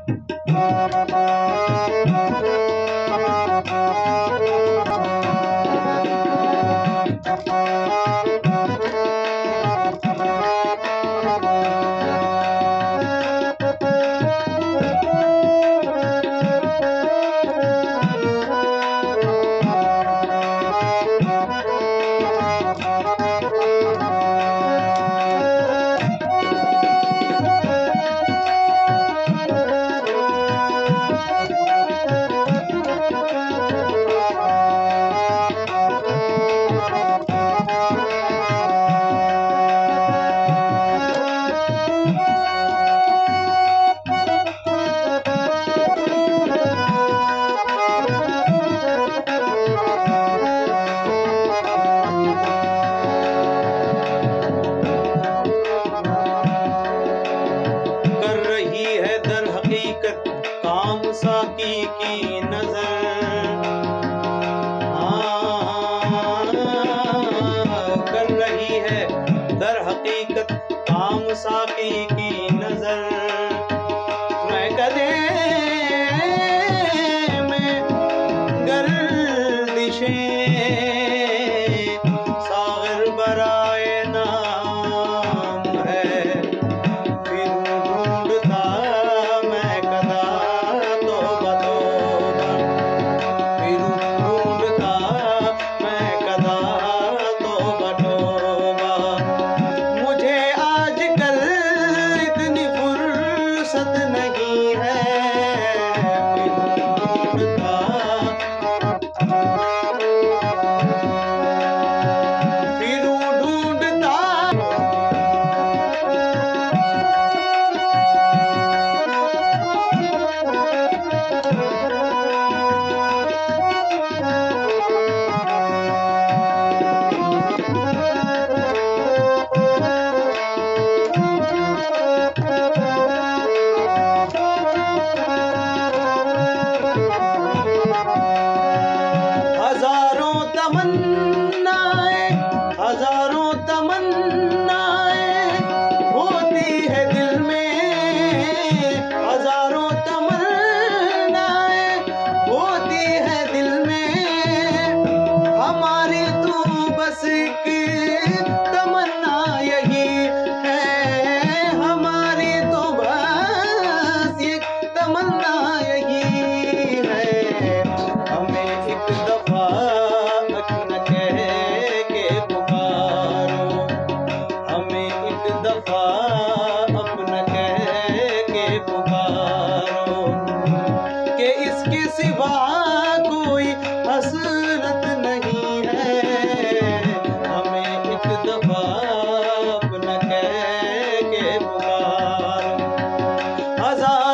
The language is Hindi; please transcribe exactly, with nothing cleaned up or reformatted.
काम साकी की नजर हाँ कर रही है दर हकीकत काम साकी की नजर। मैं कदे में गर्दिशें सागर बराए नाम है, फिर ढूंढता मैं कदा तो बतौबा, फिर ढूंढता मैं कदा तो बतौबा। मुझे आजकल इतनी फुर्सत नहीं है, फिर ढूंढता तमन्नाएं हजारों तमन्नाएं होती है दिल में, हजारों तमन्नाएं होती है दिल में। हमारी तो बस एक तमन्ना यही है, हमारी तो बस एक तमन्ना यही है। हमें एक दफा दफा अपना कह के पुकारो कि इसके सिवा कोई हसरत नहीं है। हमें एक दफा अपना कह के पुकारो। हजार